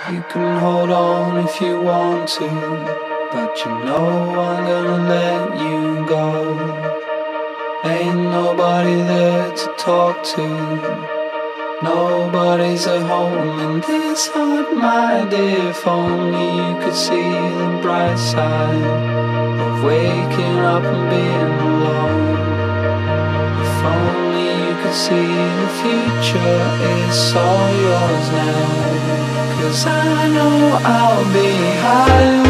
You can hold on if you want to, but you know I'm gonna let you go. Ain't nobody there to talk to, nobody's at home in this heart, my dear. If only you could see the bright side of waking up and being alone. If only you could see the future is all yours now. 'Cause I know I'll be high